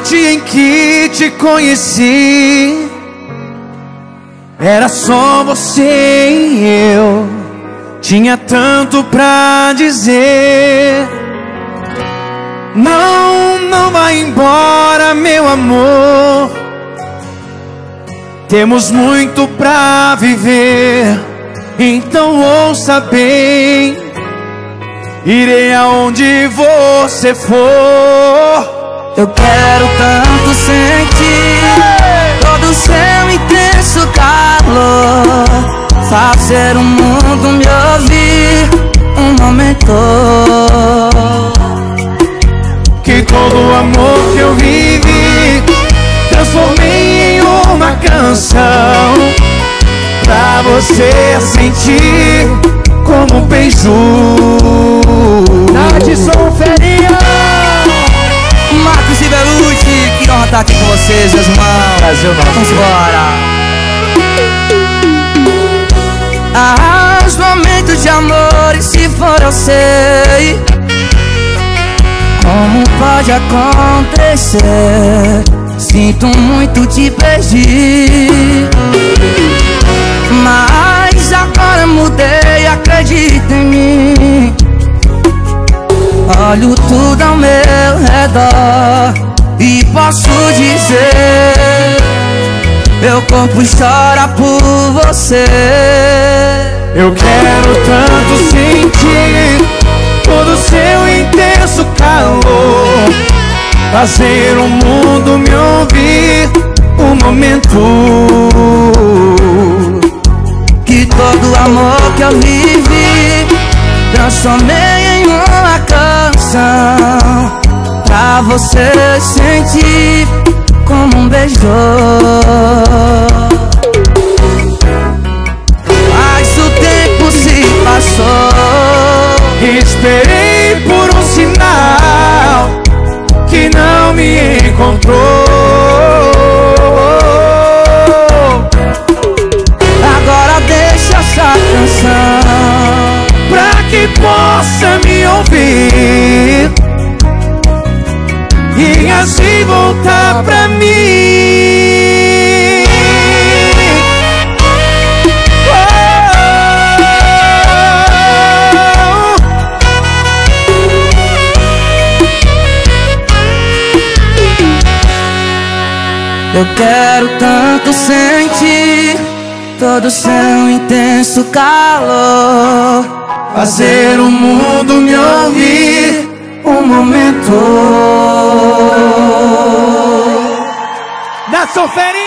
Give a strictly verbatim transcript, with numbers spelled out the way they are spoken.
noite em que te conheci, era só você e eu. Tinha tanto pra dizer. Não, não vai embora, meu amor. Temos muito pra viver. Então ouça bem. Irei aonde você for. Eu quero tanto sentir todo o seu intenso calor, fazer o mundo me ouvir um momento. Que todo o amor que eu vivi transformei em uma canção, pra você sentir como um beijo. Nath Sonferia, Marcos e Belucci, que honra estar aqui com vocês, meus irmãos. Brasil nosso. Vamos embora. Ah, os momentos de amor, e se for eu sei como pode acontecer. Sinto muito te perdi, mas agora mudei, acredita em mim. Olho tudo ao meu redor e posso dizer, meu corpo chora por você. Eu quero tanto sentir todo o seu intenso calor, fazer o mundo me ouvir um momento. Que todo o amor que eu vivi transformei em uma canção, pra você sentir como um beijo. Mas o tempo se passou, esperei por um sinal que não me encontrou. agora deixa essa canção pra que possa me ouvir e assim voltar pra mim. Eu quero tanto sentir todo o seu intenso calor, Fazer o mundo me ouvir um momento. Nath Sonferia.